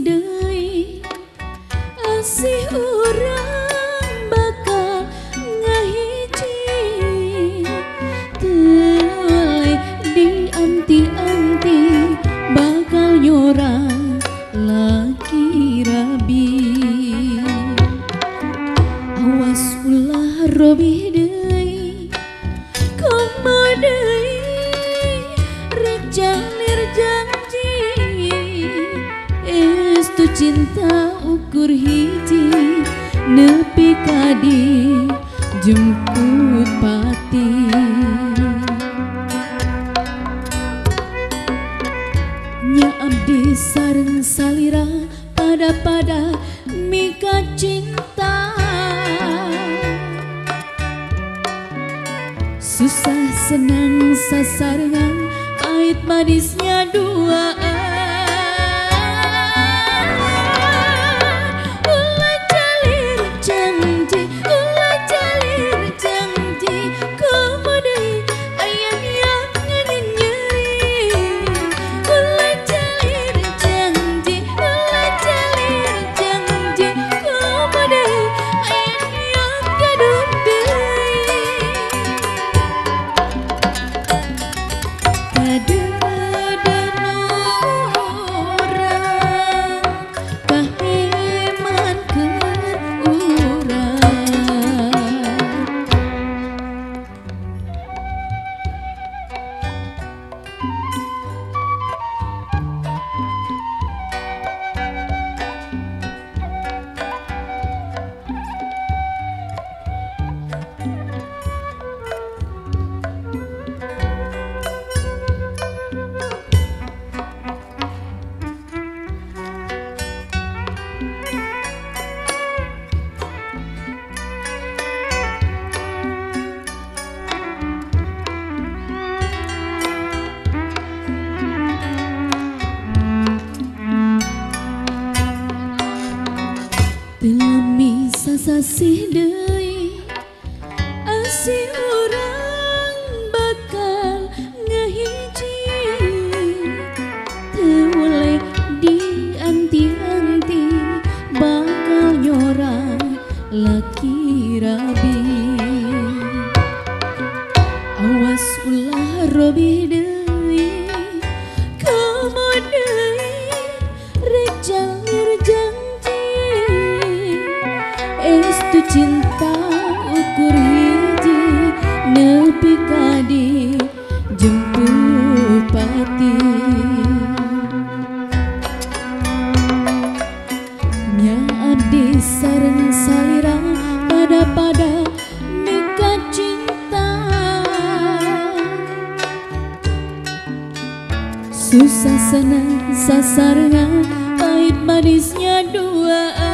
deui asih urang bakal ngahiji teu dianti-anti bakal nyorang laki rabi. Awas ulah robi deui komo deui rek jalir janji estu cinta ukur hiji nepi kadi jemput pati. Nya abdi sareng salira pada mika cinta susah senang sasarengan pahit manisnya duaan. Ulah jalir janji, ulah jalir janji, komo deui aya niangan nyeri. Ulah jalir janji, ulah jalir janji, komo deui aya niat gaduh deui. Telemi sasasih deui asih urang bakal ngahiji teu boleh dianti-anti bakal nyorang laki rabi. Awas ulah robi deui komo deui rek jalir janji estu cinta ukur hiji nepi kadi jemput pati. Nya abdi sareng salira pada mika cinta susah senang sasarengan pahit manisnya duaan.